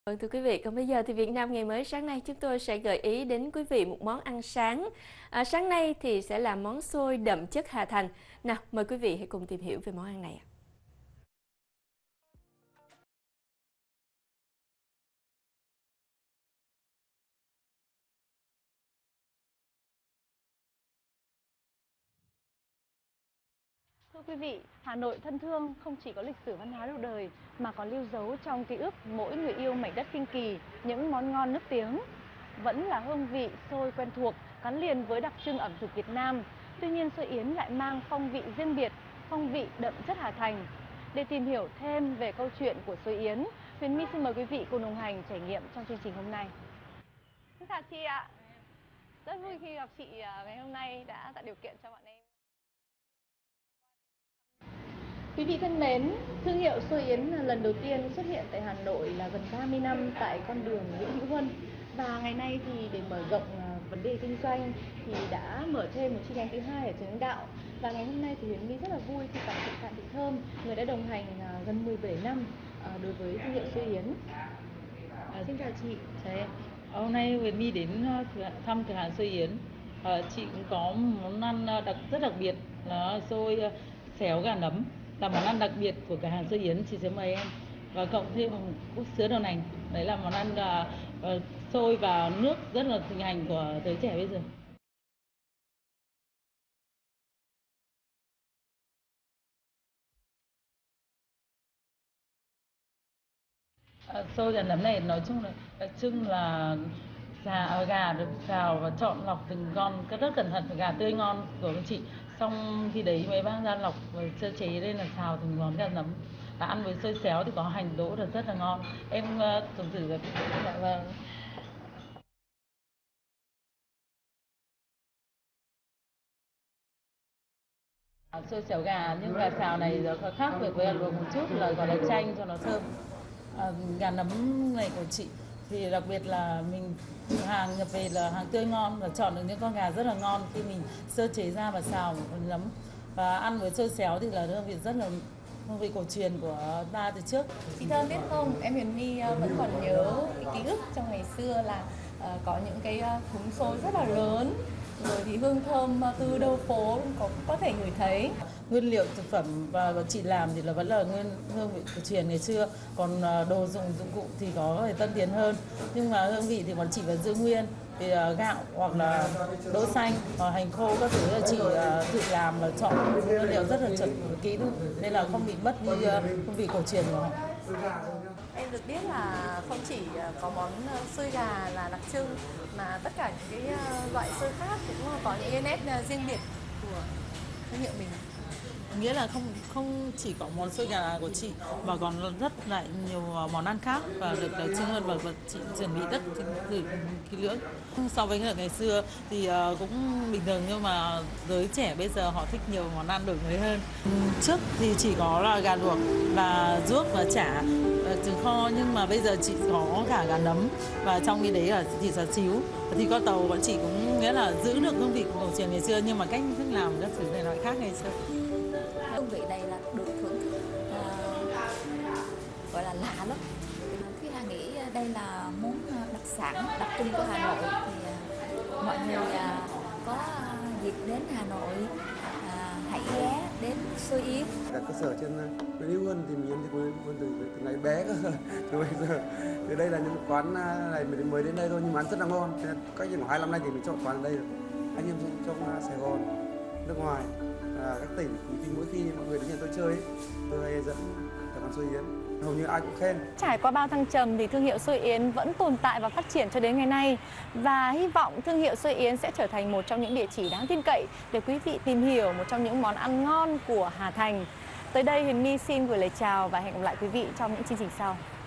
Vâng, thưa quý vị, còn bây giờ thì Việt Nam ngày mới sáng nay chúng tôi sẽ gợi ý đến quý vị một món ăn sáng. Sáng nay thì sẽ là món xôi đậm chất Hà Thành. Nào, mời quý vị hãy cùng tìm hiểu về món ăn này. Thưa quý vị, Hà Nội thân thương không chỉ có lịch sử văn hóa lâu đời mà còn lưu dấu trong ký ức mỗi người yêu mảnh đất Kinh Kỳ những món ngon nức tiếng. Vẫn là hương vị xôi quen thuộc gắn liền với đặc trưng ẩm thực Việt Nam. Tuy nhiên xôi Yến lại mang phong vị riêng biệt, phong vị đậm chất Hà Thành. Để tìm hiểu thêm về câu chuyện của xôi Yến, Huyền My xin mời quý vị cùng đồng hành trải nghiệm trong chương trình hôm nay. Xin chào chị ạ. Rất vui khi gặp chị ngày hôm nay đã tạo điều kiện cho bọn em. Quý vị thân mến, thương hiệu xôi Yến lần đầu tiên xuất hiện tại Hà Nội là gần 30 năm tại con đường Nguyễn Hữu Huân. Và ngày nay thì để mở rộng vấn đề kinh doanh thì đã mở thêm một chi nhánh thứ hai ở Trần Hưng Đạo. Và ngày hôm nay thì Huyền My rất là vui khi gặp chị Phạm Thị Thơm, người đã đồng hành gần 17 năm đối với thương hiệu xôi Yến. Xin chào chị. Chào em. Hôm nay Huyền My đến thăm cửa hàng xôi Yến. Chị cũng có món ăn rất đặc biệt là xôi xéo gà nấm, là món ăn đặc biệt của cửa hàng xôi Yến. Chị sẽ mời em và cộng thêm một cốc sứa đậu nành. Đấy là món ăn xôi và nước rất là thịnh hành của giới trẻ bây giờ. Xôi gà nấm này nói chung là đặc trưng là gà được xào và chọn lọc từng con rất cẩn thận, gà tươi ngon của các chị. Xong khi đấy mới bác ra lọc và sơ chế lên là xào từng món gà nấm. Và ăn với xôi xéo thì có hành đỗ là rất là ngon. Em tưởng thử là vâng. Xôi xéo gà nhưng gà xào này nó khác biệt với luộc một chút là gọi là chanh cho nó thơm. Gà nấm này của chị thì đặc biệt là mình hàng nhập về là hàng tươi ngon và chọn được những con gà rất là ngon khi mình sơ chế ra và xào một phần nấm, và ăn với xôi xéo thì là hương vị rất là hương vị cổ truyền của ta từ trước. Chị Thơm biết không, em Huyền My vẫn còn nhớ cái ký ức trong ngày xưa là có những cái thúng xôi rất là lớn, rồi thì hương thơm từ đầu phố có thể ngửi thấy. Nguyên liệu thực phẩm và chị làm thì là vẫn là hương vị cổ truyền ngày xưa, còn đồ dụng cụ thì có thể tân tiến hơn, nhưng mà hương vị thì bọn chị vẫn giữ nguyên. Thì gạo hoặc là đỗ xanh hoặc hành khô các thứ là chị tự làm và chọn nguyên liệu rất là chuẩn kỹ nên là không bị mất như hương vị cổ truyền của họ. Em được biết là không chỉ có món xôi gà là đặc trưng mà tất cả những cái loại xôi khác cũng có những cái nét riêng biệt của thương hiệu mình. Nghĩa là không chỉ có món xôi gà của chị mà còn rất lại nhiều món ăn khác và được đặc trưng hơn, và chị chuẩn bị rất kỹ lưỡng. So với ngày xưa thì cũng bình thường, nhưng mà giới trẻ bây giờ họ thích nhiều món ăn đổi mới hơn. Trước thì chỉ có là gà luộc và ruốc và chả, trứng kho, nhưng mà bây giờ chị có cả gà nấm và trong cái đấy là thịt xá xíu. Thì con tàu bọn chị cũng nghĩa là giữ được hương vị cổ truyền ngày xưa, nhưng mà cách thức làm các thứ này loại khác ngày xưa. Hương vị này là được thưởng thức gọi là lạ lắm. Thúy Hà nghĩ đây là món đặc sản đặc trưng của Hà Nội, thì mọi người có dịp đến Hà Nội hãy ghé đến xôi Yến. Các cơ sở trên Nguyễn Hữu Huân thì mình ăn từ ngày bé cơ từ bây giờ. Từ đây là những quán này mình mới đến đây thôi nhưng mà ăn rất là ngon. Cách khoảng 25 năm thì mình chọn quán ở đây rồi. Anh em trong Sài Gòn, nước ngoài, các tỉnh thì mỗi khi mọi người đến nhà tôi chơi ấy, tôi hay dẫn các quán xôi Yến, hầu như ai cũng khen. Trải qua bao thăng trầm thì thương hiệu xôi Yến vẫn tồn tại và phát triển cho đến ngày nay, và hy vọng thương hiệu xôi Yến sẽ trở thành một trong những địa chỉ đáng tin cậy để quý vị tìm hiểu một trong những món ăn ngon của Hà Thành. Tới đây Huyền My xin gửi lời chào và hẹn gặp lại quý vị trong những chương trình sau.